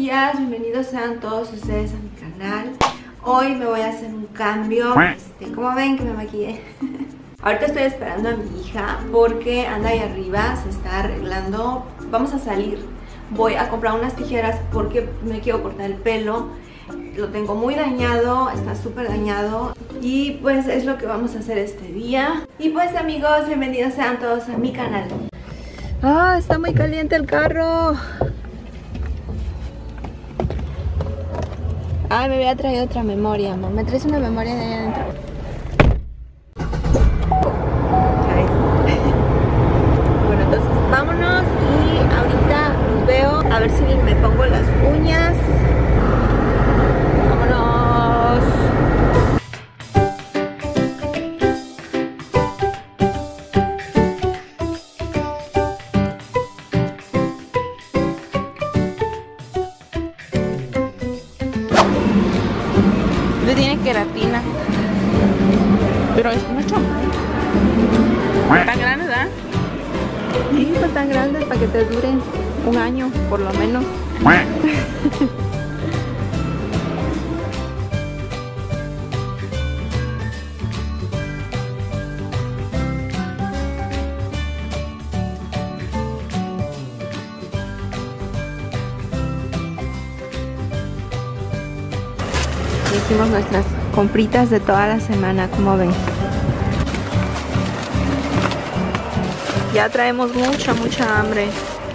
días, bienvenidos sean todos ustedes a mi canal. Hoy me voy a hacer un cambio, como ven que me maquillé. Ahorita estoy esperando a mi hija porque anda ahí arriba, se está arreglando. Vamos a salir, voy a comprar unas tijeras porque me quiero cortar el pelo. Lo tengo muy dañado, está súper dañado. Y pues es lo que vamos a hacer este día. Y pues amigos, bienvenidos sean todos a mi canal. Ah, está muy caliente el carro. Ay, me había traído otra memoria, amor. ¿Me traes una memoria de ahí adentro? Bueno, entonces vámonos y ahorita los veo. A ver si me pongo las uñas. Vámonos. Tiene queratina, pero es mucho. Tan grande, ¿verdad? Sí, pues tan grande para que te duren un año, por lo menos. Hicimos nuestras compritas de toda la semana, como ven. Ya traemos mucha hambre.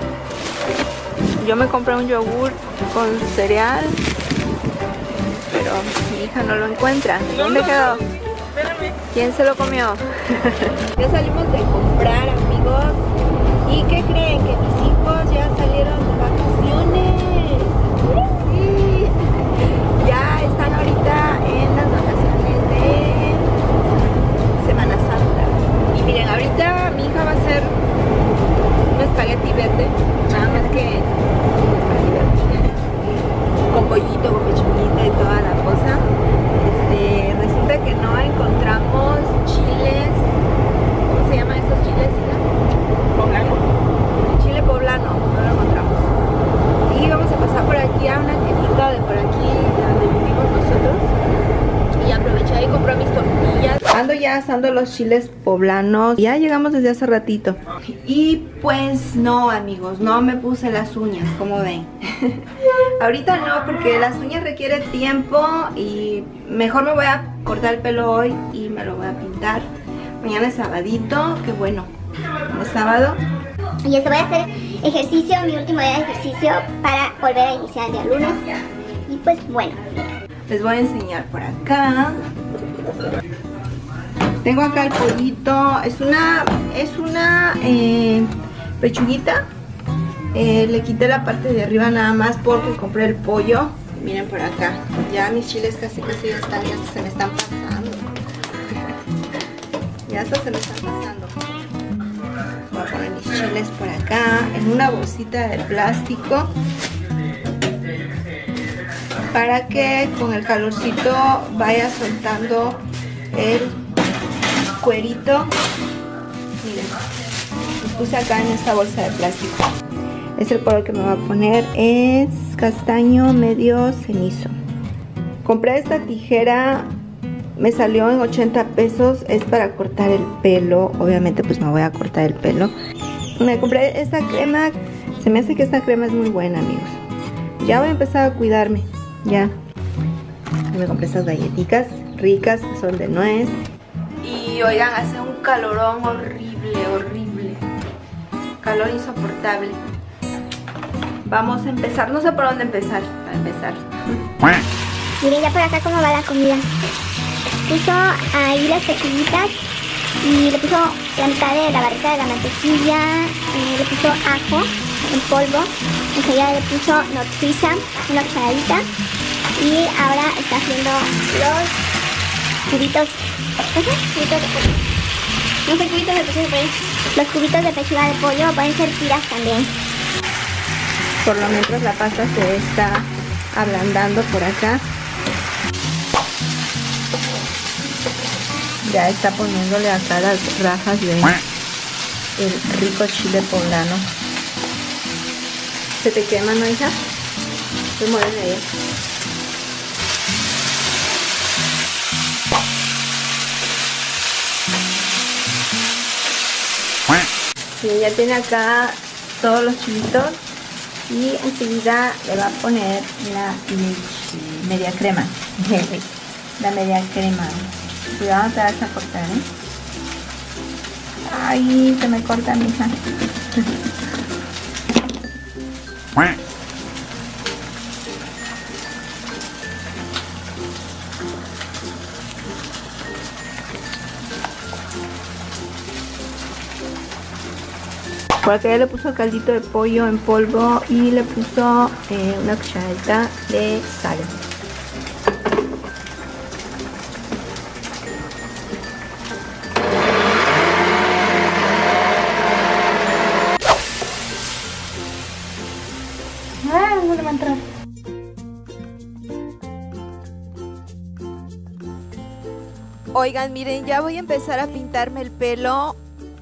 Yo me compré un yogur con cereal, pero mi hija no lo encuentra. ¿Dónde quedó? Espérame. ¿Quién se lo comió? Ya salimos de comprar, amigos. ¿Y qué creen? Que mis hijos ya salieron de vacaciones. Sí. Ya están ahorita en las vacaciones de Semana Santa. Y miren, ahorita mi hija va a hacer un espagueti verde, nada más que un espagueti verde con pollito, con pechuguita y toda la cosa. Resulta que no encontramos chiles. ¿Cómo se llaman esos chiles? Poblano. El chile poblano, no lo encontramos. Y vamos a pasar por aquí a una tiendita de por aquí donde vivimos nosotros. Y aproveché y compré mis tortillas. Ando ya asando los chiles poblanos. Ya llegamos desde hace ratito. Y pues no, amigos, no me puse las uñas, como ven. Ahorita no, porque las uñas requieren tiempo. Y mejor me voy a cortar el pelo hoy y me lo voy a pintar. Mañana es sabadito, que bueno, es sábado. Y eso, voy a hacer ejercicio, mi último día de ejercicio para volver a iniciar el día lunes. Y pues bueno, les voy a enseñar por acá. Tengo acá el pollito. Es una pechuguita. Le quité la parte de arriba nada más porque compré el pollo. Miren por acá. Ya mis chiles casi ya están, ya se me están pasando. Ya hasta se me están pasando. Voy a poner mis chiles por acá en una bolsita de plástico para que con el calorcito vaya soltando el cuerito. Miren, lo puse acá en esta bolsa de plástico. Es el color que me va a poner, es castaño medio cenizo. Compré esta tijera, me salió en 80 pesos, es para cortar el pelo. Obviamente pues me voy a cortar el pelo. Me compré esta crema, se me hace que esta crema es muy buena, amigos. Ya voy a empezar a cuidarme, ya. Me compré estas galletitas ricas que son de nuez. Y oigan, hace un calorón horrible. Calor insoportable. Vamos a empezar, no sé por dónde empezar, para empezar. miren ya por acá cómo va la comida. Puso ahí las pechuguitas y le puso la mitad de la barrita de la mantequilla, le puso ajo en polvo, enseguida le puso nopcisa, una cucharadita, y ahora está haciendo los cubitos, no sé, cubitos de pechuga de pollo, los cubitos de pechuga de pollo, pueden ser tiras también. Por lo menos la pasta se está ablandando por acá. Ya está poniéndole acá las rajas de el rico chile poblano. ¿Se te quema, no, hija? Remólenle ya. Bien, ya tiene acá todos los chilitos y enseguida le va a poner la leche, media crema. La media crema. Cuidado, no te vas a cortar, ¿eh? Ay, se me corta, mija. Por acá ya le puso caldito de pollo en polvo y le puso una cucharadita de sal. No le va a entrar. Oigan, miren, ya voy a empezar a pintarme el pelo.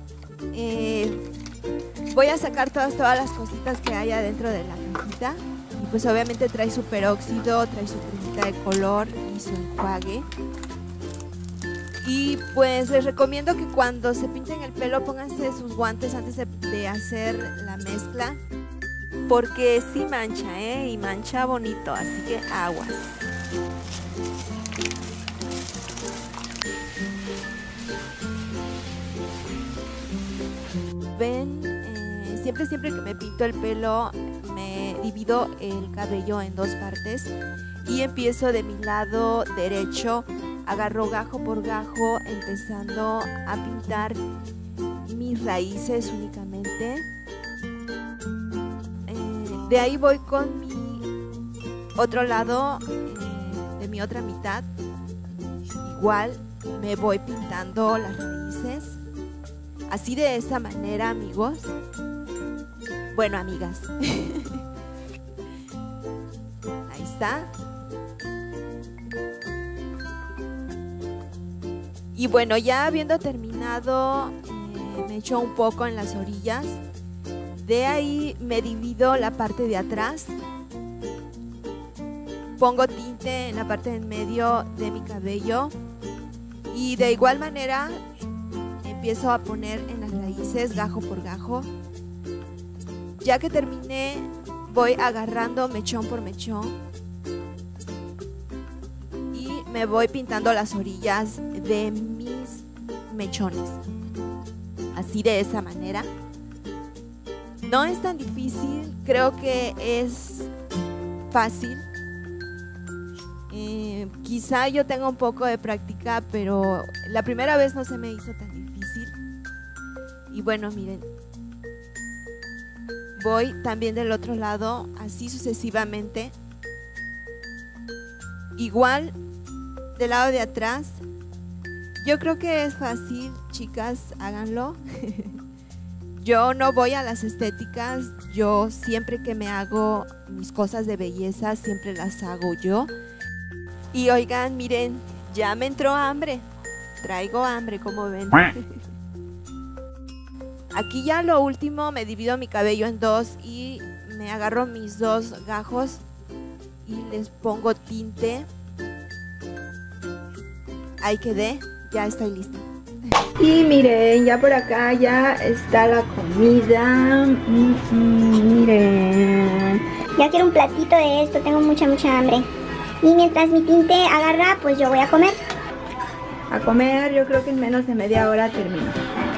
Voy a sacar todas las cositas que hay adentro de la cajita. Y pues obviamente trae su peróxido, trae su cremita de color y su enjuague. Y pues les recomiendo que cuando se pinten el pelo pónganse sus guantes antes de hacer la mezcla. Porque sí mancha, y mancha bonito, así que aguas. Ven, siempre que me pinto el pelo me divido el cabello en dos partes y empiezo de mi lado derecho, agarro gajo por gajo empezando a pintar mis raíces únicamente. De ahí voy con mi otro lado, de mi otra mitad, igual me voy pintando las raíces. Así de esta manera, amigos. Bueno, amigas. Ahí está. Y bueno, ya habiendo terminado, me echo un poco en las orillas. De ahí me divido la parte de atrás. Pongo tinte en la parte de en medio de mi cabello. Y de igual manera empiezo a poner en las raíces gajo por gajo. Ya que terminé, voy agarrando mechón por mechón y me voy pintando las orillas de mis mechones. Así de esa manera. No es tan difícil, creo que es fácil. Quizá yo tenga un poco de práctica, pero la primera vez no se me hizo tan difícil. Y bueno, miren, voy también del otro lado, así sucesivamente. Igual del lado de atrás. Yo creo que es fácil, chicas, háganlo. Yo no voy a las estéticas, yo siempre que me hago mis cosas de belleza, siempre las hago yo. Y oigan, miren, ya me entró hambre, traigo hambre, como ven. Aquí ya lo último, me divido mi cabello en dos y me agarro mis dos gajos y les pongo tinte. Ahí quedé, ya estoy lista. Y miren, ya por acá ya está la comida. Miren. Ya quiero un platito de esto, tengo mucha hambre. Y mientras mi tinte agarra, pues yo voy a comer. A comer, yo creo que en menos de media hora termino.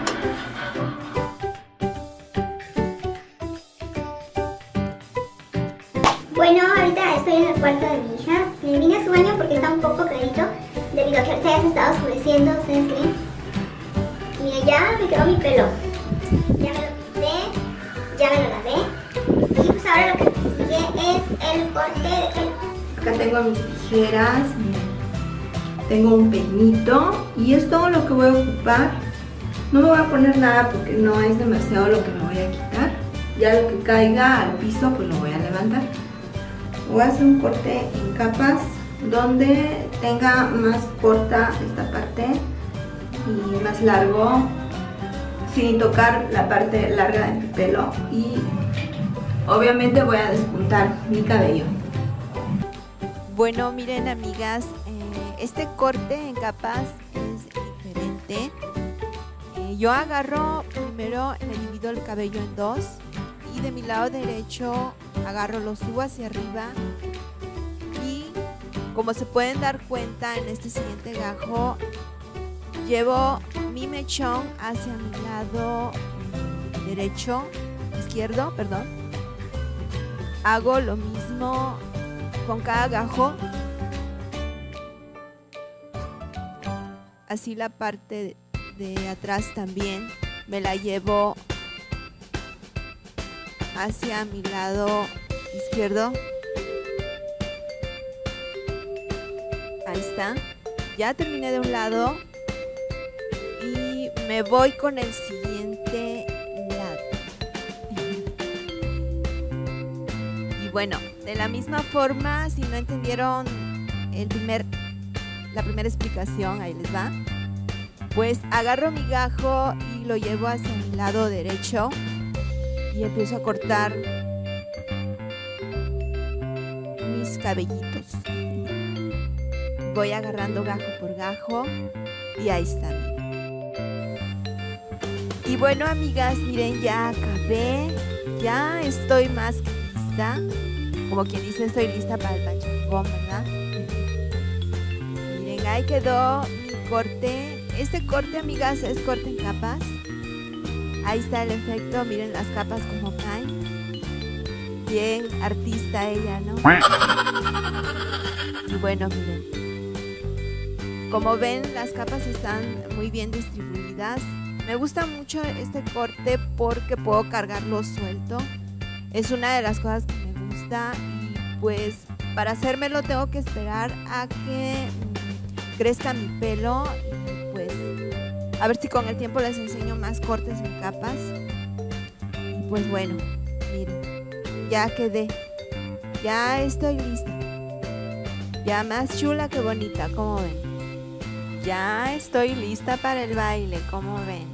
Bueno, ahorita estoy en el cuarto de mi hija. Me vine a su baño porque está un poco clarito, debido a que ahorita ya se está oscureciendo, ¿ustedes creen? Mira, ya me quedó mi pelo. Ya me lo quité, ya me lo lavé. Y pues ahora lo que sigue es el corte de pelo. Acá tengo mis tijeras, tengo un peñito y es todo lo que voy a ocupar. No me voy a poner nada porque no es demasiado lo que me voy a quitar. Ya lo que caiga al piso pues lo voy a levantar. Voy a hacer un corte en capas donde tenga más corta esta parte y más largo, sin tocar la parte larga de mi pelo, y obviamente voy a despuntar mi cabello. Bueno, miren amigas, este corte en capas es diferente. Yo agarro, primero me divido el cabello en dos y de mi lado derecho agarro, lo subo hacia arriba y como se pueden dar cuenta en este siguiente gajo, llevo mi mechón hacia mi lado izquierdo, perdón. Hago lo mismo con cada gajo. Así la parte de atrás también me la llevo hacia mi lado izquierdo. Ahí está. Ya terminé de un lado y me voy con el siguiente lado. Y bueno, de la misma forma, si no entendieron la primera explicación, ahí les va. Pues agarro mi gajo y lo llevo hacia mi lado derecho y empiezo a cortar mis cabellitos. Voy agarrando gajo por gajo y ahí está, miren. Y bueno, amigas, miren, ya acabé. Ya estoy más que lista. Como quien dice, estoy lista para el pachangón, ¿verdad? Miren, ahí quedó mi corte. Este corte, amigas, es corte en capas. Ahí está el efecto, miren las capas como caen. Bien artista ella, ¿no? Y bueno, miren. Como ven, las capas están muy bien distribuidas. Me gusta mucho este corte porque puedo cargarlo suelto. Es una de las cosas que me gusta y pues para hacérmelo tengo que esperar a que crezca mi pelo. Pues a ver si con el tiempo les enseño más cortes en capas. Y pues bueno, miren, ya quedé, ya estoy lista, ya más chula que bonita, como ven. Ya estoy lista para el baile, como ven.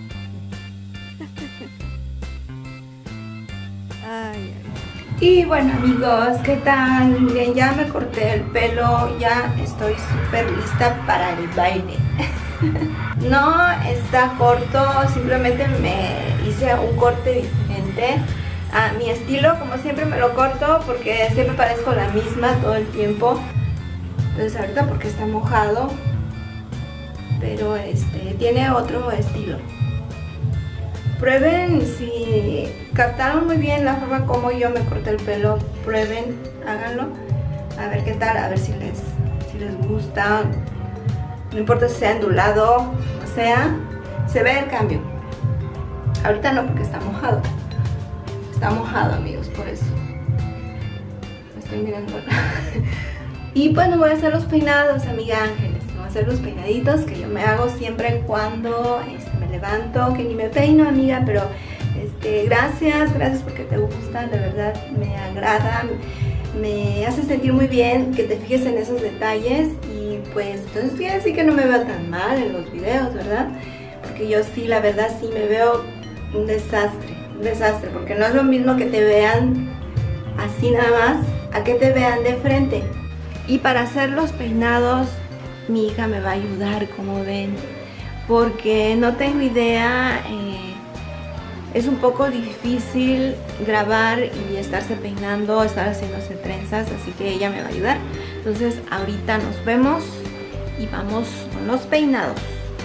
Ay, ay. Y bueno, amigos, ¿qué tal? Miren, ya me corté el pelo, ya estoy súper lista para el baile. No está corto, simplemente me hice un corte diferente a mi estilo. Como siempre me lo corto porque siempre parezco la misma todo el tiempo. Entonces ahorita porque está mojado, pero tiene otro estilo. Prueben, si captaron muy bien la forma como yo me corté el pelo, prueben, háganlo, a ver qué tal, a ver si les gusta. No importa si sea ondulado, o sea, se ve el cambio. Ahorita no, porque está mojado. Está mojado, amigos, por eso. Me estoy mirando. Y pues me voy a hacer los peinados, amiga Ángeles. Me voy a hacer los peinaditos que yo me hago siempre cuando me levanto, que ni me peino, amiga, pero gracias porque te gusta, de verdad me agrada. Me hace sentir muy bien que te fijes en esos detalles y pues entonces quiere decir que no me veo tan mal en los videos, ¿verdad? Porque yo sí, la verdad sí me veo un desastre, porque no es lo mismo que te vean así nada más a que te vean de frente. Y para hacer los peinados mi hija me va a ayudar, como ven, porque no tengo idea. Es un poco difícil grabar y estarse peinando, estar haciéndose trenzas, así que ella me va a ayudar. Entonces ahorita nos vemos y vamos con los peinados.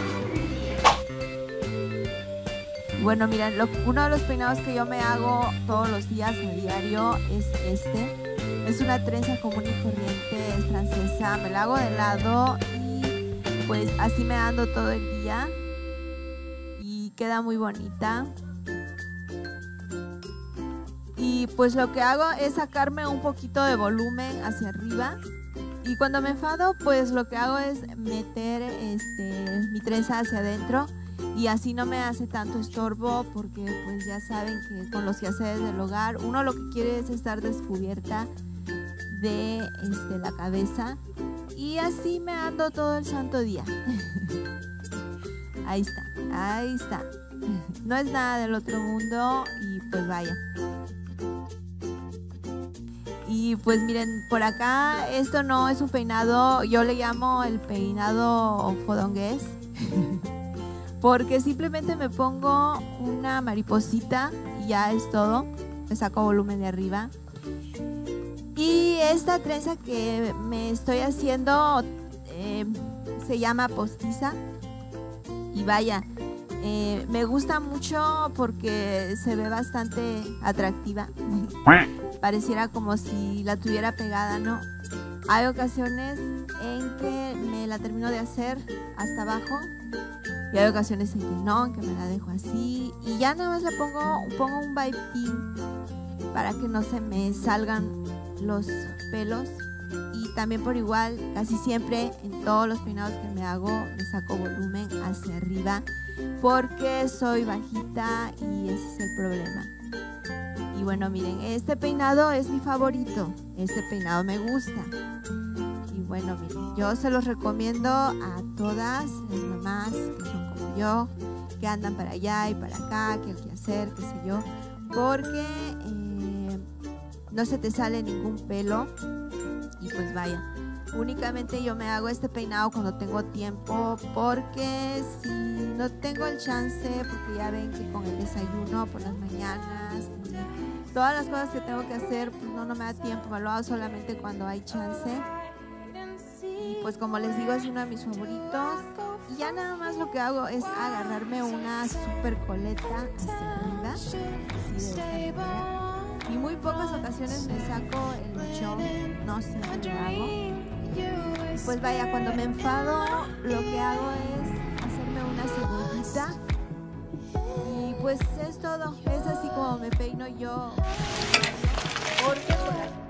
Bueno, miren, uno de los peinados que yo me hago todos los días a diario es este. Es una trenza común y corriente, es francesa, me la hago de lado y pues así me ando todo el día y queda muy bonita. Y pues lo que hago es sacarme un poquito de volumen hacia arriba. Y cuando me enfado, pues lo que hago es meter mi trenza hacia adentro. Y así no me hace tanto estorbo, porque pues ya saben que con los quehaceres del hogar, uno lo que quiere es estar descubierta de la cabeza. Y así me ando todo el santo día. Ahí está. No es nada del otro mundo y pues vaya. Y pues miren, por acá esto no es un peinado, yo le llamo el peinado fodongués. Porque simplemente me pongo una mariposita y ya es todo. Me saco volumen de arriba. Y esta trenza que me estoy haciendo se llama postiza. Y vaya, me gusta mucho porque se ve bastante atractiva. Pareciera como si la tuviera pegada, ¿no? Hay ocasiones en que me la termino de hacer hasta abajo. Y hay ocasiones en que no, que me la dejo así. Y ya nada más le pongo un bye pin para que no se me salgan los pelos. Y también por igual, casi siempre en todos los peinados que me hago, me saco volumen hacia arriba. Porque soy bajita y ese es el problema. Y bueno, miren, este peinado es mi favorito. Este peinado me gusta. Y bueno, miren, yo se los recomiendo a todas las mamás que son como yo, que andan para allá y para acá, que hay que hacer, qué sé yo, porque no se te sale ningún pelo. Y pues vaya, únicamente yo me hago este peinado cuando tengo tiempo, porque si no tengo el chance, porque ya ven que con el desayuno por las mañanas y todas las cosas que tengo que hacer, pues no me da tiempo, me lo hago solamente cuando hay chance. Y pues como les digo, es uno de mis favoritos. Y ya nada más lo que hago es agarrarme una super coleta hacia arriba, así de esta manera. Y muy pocas ocasiones me saco el mechón, no siempre lo hago. Y pues vaya, cuando me enfado, lo que hago es hacerme una cebollita. Y pues es todo, es así como me peino yo. Porque por aquí